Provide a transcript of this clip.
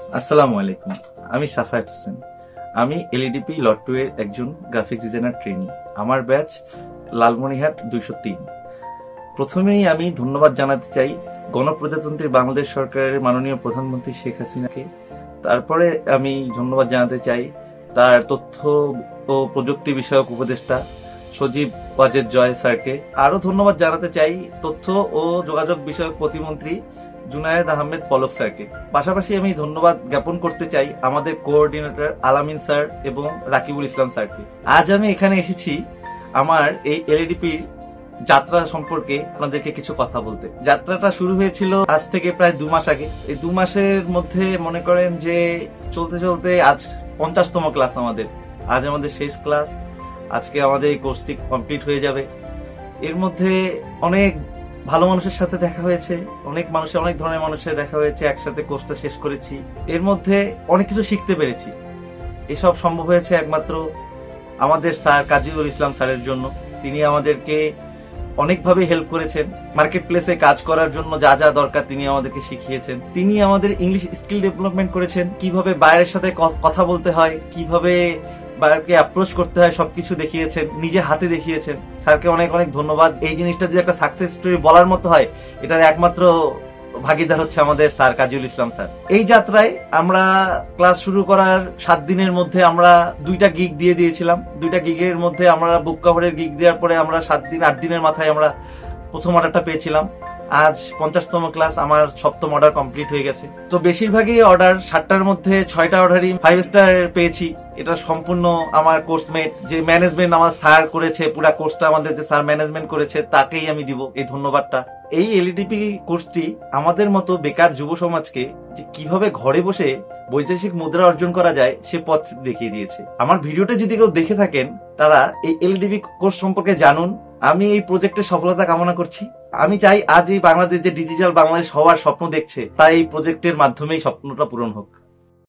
আসসালামু আলাইকুম। আমি সাফায়াত হোসেন। আমি এলইডিপি লট 2 এর একজন গ্রাফিক ডিজাইনার ট্রেনি। আমার ব্যাচ লালমনিরহাট 203। প্রথমেই আমি ধন্যবাদ জানাতে চাই গণপ্রজাতন্ত্রী বাংলাদেশ সরকারের মাননীয় প্রধানমন্ত্রী শেখ হাসিনাকে। তারপরে আমি ধন্যবাদ জানাতে চাই তার তথ্য ও প্রযুক্তি বিষয়ক উপদেষ্টা সজীব ওয়াজেদ জয় স্যারকে। আরো ধন্যবাদ জানাতে চাই তথ্য ও যোগাযোগ বিষয়ক প্রতিমন্ত্রী জুনায়েদ আহমেদ পলক স্যারকে। পাশাপাশি আমি ধন্যবাদ জ্ঞাপন করতে চাই আমাদের কোঅর্ডিনেটর আলামিন স্যার এবং রাকিবুল ইসলাম স্যারকে। আজ আমি এখানে এসেছি আমার এই এলইডিপির যাত্রা সম্পর্কে আপনাদেরকে কিছু কথা বলতে। যাত্রাটা শুরু হয়েছিল আজ থেকে প্রায় 2 মাস আগে। এই 2 মাসের মধ্যে মনে করেন যে চলতে চলতে আজ 50তম ক্লাস আমাদের। আজ আমাদের শেষ ক্লাস। আজকে আমাদের এই কোর্সটি কমপ্লিট হয়ে যাবে। এর মধ্যে অনেক ভালো মানুষের সাথে দেখা হয়েছে, অনেক ধরনের মানুষের দেখা হয়েছে, একসাথে কোর্সটা শেষ করেছি। এর মধ্যে অনেক কিছু শিখতে পেরেছি। এসব সম্ভব হয়েছে একমাত্র আমাদের স্যার কাজীউল ইসলাম স্যারের জন্য। তিনি আমাদেরকে অনেকভাবে হেল্প করেছেন। মার্কেট প্লেসে কাজ করার জন্য যা যা দরকার তিনি আমাদেরকে শিখিয়েছেন। তিনি আমাদের ইংলিশ স্কিল ডেভেলপমেন্ট করেছেন, কিভাবে বাইরের সাথে কথা বলতে হয়, কিভাবে বাইরকে অ্যাপ্রোচ করতে হয়, সবকিছু দেখিয়েছেন, নিজের হাতে দেখিয়েছেন। স্যারকে অনেক অনেক ধন্যবাদ। এই জিনিসটা যদি একটা সাকসেস স্টোরি বলার মতো হয়, এটার একমাত্র ভাগিদার হচ্ছে আমাদের স্যার কাজীউল ইসলাম স্যার। এই যাত্রায় আমরা ক্লাস শুরু করার 7 দিনের মধ্যে আমরা 2টা গিগ দিয়ে দিয়েছিলাম। 2টা গিগের মধ্যে আমরা বুক কভারের গিগ দেওয়ার পরে আমরা 8 দিনের মাথায় আমরা প্রথম অর্ডারটা পেয়েছিলাম। আজ 50তম ক্লাস, আমার 7ম অর্ডার কমপ্লিট হয়ে গেছে। তো বেশিরভাগই অর্ডার 7টার মধ্যে 6টা অর্ডারই 5 স্টার পেয়েছি। এটা সম্পূর্ণ আমার কোর্সমেট যে ম্যানেজমেন্ট আমার স্যার করেছে, পুরো কোর্সটা আমাদের যে স্যার ম্যানেজমেন্ট করেছে তাকেই আমি দিব এই ধন্যবাদটা। এই এলইডিপি কোর্সটি আমাদের মতো বেকার যুব সমাজকে যে কিভাবে ঘরে বসে বৈদেশিক মুদ্রা অর্জন করা যায় সে পথ দেখিয়ে দিয়েছে। আমার ভিডিওটা যদি কেউ দেখে থাকেন তারা এই এলইডিপি কোর্স সম্পর্কে জানুন। আমি এই প্রজেক্টের সফলতা কামনা করছি। আমি চাই আজ এই বাংলাদেশ যে ডিজিটাল বাংলাদেশ হওয়ার স্বপ্ন দেখছে তা এই প্রজেক্টের মাধ্যমেই স্বপ্নটা পূরণ হোক।